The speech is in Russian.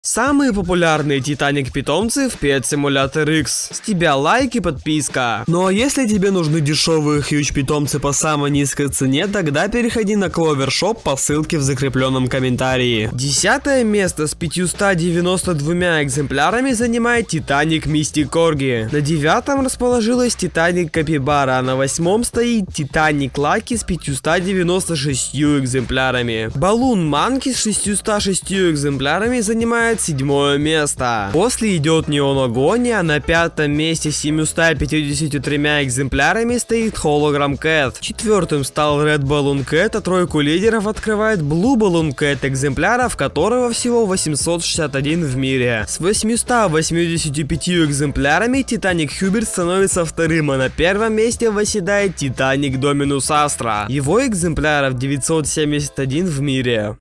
Самые популярные Титаник-питомцы в Pet Simulator X. С тебя лайк и подписка. Ну а если тебе нужны дешевые хьюч-питомцы по самой низкой цене, тогда переходи на Clover Shop по ссылке в закрепленном комментарии. 10 место с 592 экземплярами занимает Титаник Мисти Корги. На 9 расположилась Титаник Капибара, а на 8 стоит Титаник Лаки с 596 экземплярами. Балун Манки с 606 экземплярами занимает 7 место. После идет Неон Огонь, а на 5 месте с 753 экземплярами стоит Hologram Cat. 4 стал Red Balloon Cat, а тройку лидеров открывает Blue Balloon Cat, экземпляров которого всего 861 в мире. С 885 экземплярами Титаник Хьюберт становится вторым, а на первом месте восседает Титаник Доминус Астра. Его экземпляров 971 в мире.